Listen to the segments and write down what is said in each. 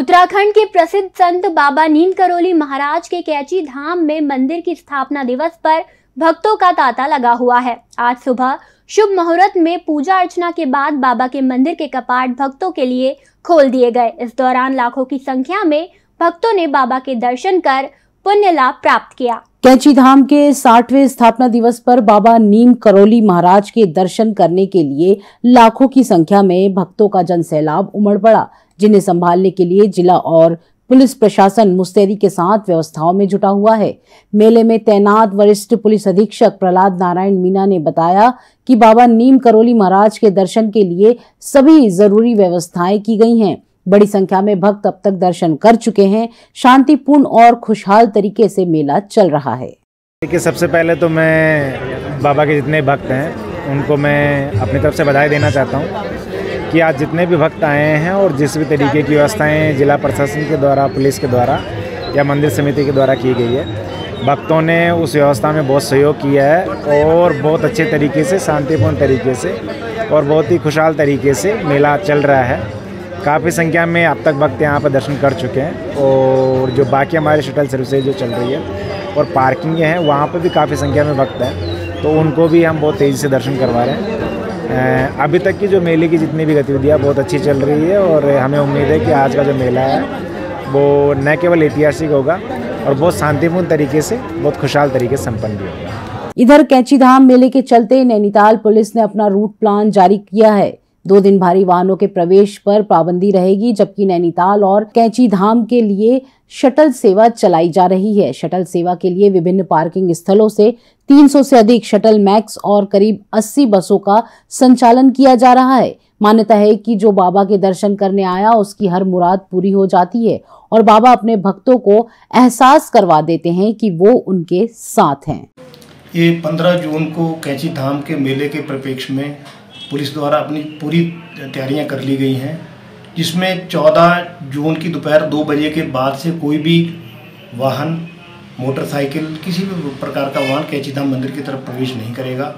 उत्तराखंड के प्रसिद्ध संत बाबा नीम करोली महाराज के कैची धाम में मंदिर की स्थापना दिवस पर भक्तों का तांता लगा हुआ है। आज सुबह शुभ मुहूर्त में पूजा अर्चना के बाद बाबा के मंदिर के कपाट भक्तों के लिए खोल दिए गए। इस दौरान लाखों की संख्या में भक्तों ने बाबा के दर्शन कर पुण्य लाभ प्राप्त किया। कैची धाम के 60वें स्थापना दिवस पर बाबा नीम करोली महाराज के दर्शन करने के लिए लाखों की संख्या में भक्तों का जनसैलाब उमड़ पड़ा, जिन्हें संभालने के लिए जिला और पुलिस प्रशासन मुस्तैदी के साथ व्यवस्थाओं में जुटा हुआ है। मेले में तैनात वरिष्ठ पुलिस अधीक्षक प्रहलाद नारायण मीना ने बताया कि बाबा नीम करोली महाराज के दर्शन के लिए सभी जरूरी व्यवस्थाएं की गई हैं। बड़ी संख्या में भक्त अब तक दर्शन कर चुके हैं। शांतिपूर्ण और खुशहाल तरीके से मेला चल रहा है। देखिए, सबसे पहले तो मैं बाबा के जितने भक्त हैं उनको मैं अपनी तरफ से बधाई देना चाहता हूं कि आज जितने भी भक्त आए हैं और जिस भी तरीके की व्यवस्थाएं जिला प्रशासन के द्वारा, पुलिस के द्वारा या मंदिर समिति के द्वारा की गई है, भक्तों ने उस व्यवस्था में बहुत सहयोग किया है और बहुत अच्छे तरीके से, शांतिपूर्ण तरीके से और बहुत ही खुशहाल तरीके से मेला चल रहा है। काफ़ी संख्या में अब तक भक्त यहाँ पर दर्शन कर चुके हैं और जो बाकी हमारी शटल सर्विसेज जो चल रही है और पार्किंग हैं वहाँ पर भी काफ़ी संख्या में भक्त हैं, तो उनको भी हम बहुत तेज़ी से दर्शन करवा रहे हैं। अभी तक की जो मेले की जितनी भी गतिविधियाँ बहुत अच्छी चल रही है और हमें उम्मीद है कि आज का जो मेला है वो न केवल ऐतिहासिक होगा और बहुत शांतिपूर्ण तरीके से, बहुत खुशहाल तरीके से संपन्न भी होगा। इधर कैची धाम मेले के चलते नैनीताल पुलिस ने अपना रूट प्लान जारी किया है। 2 दिन भारी वाहनों के प्रवेश पर पाबंदी रहेगी, जबकि नैनीताल और कैची धाम के लिए शटल सेवा चलाई जा रही है। शटल सेवा के लिए विभिन्न पार्किंग स्थलों से 300 से अधिक शटल मैक्स और करीब 80 बसों का संचालन किया जा रहा है। मान्यता है कि जो बाबा के दर्शन करने आया उसकी हर मुराद पूरी हो जाती है और बाबा अपने भक्तों को एहसास करवा देते हैं कि वो उनके साथ हैं। ये 15 जून को कैची धाम के मेले के परिप्रेक्ष्य में पुलिस द्वारा अपनी पूरी तैयारियां कर ली गई हैं, जिसमें 14 जून की दोपहर 2 बजे के बाद से कोई भी वाहन, मोटरसाइकिल, किसी भी प्रकार का वाहन कैची धाम मंदिर की तरफ प्रवेश नहीं करेगा।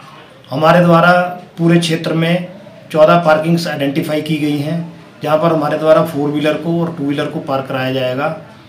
हमारे द्वारा पूरे क्षेत्र में 14 पार्किंग्स आइडेंटिफाई की गई हैं, जहां पर हमारे द्वारा 4 व्हीलर को और 2 व्हीलर को पार्क कराया जाएगा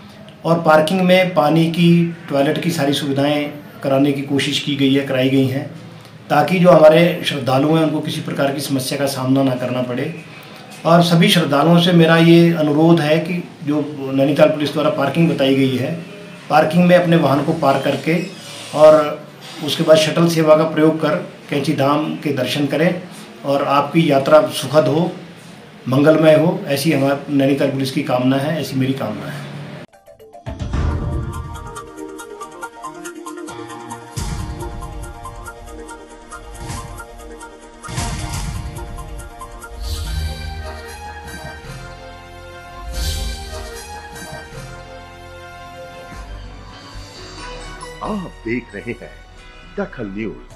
और पार्किंग में पानी की, टॉयलेट की सारी सुविधाएँ कराने की कोशिश की गई है, कराई गई हैं, ताकि जो हमारे श्रद्धालु हैं उनको किसी प्रकार की समस्या का सामना ना करना पड़े। और सभी श्रद्धालुओं से मेरा ये अनुरोध है कि जो नैनीताल पुलिस द्वारा पार्किंग बताई गई है, पार्किंग में अपने वाहन को पार्क करके और उसके बाद शटल सेवा का प्रयोग कर कैची धाम के दर्शन करें और आपकी यात्रा सुखद हो, मंगलमय हो, ऐसी हमारी नैनीताल पुलिस की कामना है, ऐसी मेरी कामना है। आप देख रहे हैं दखल न्यूज।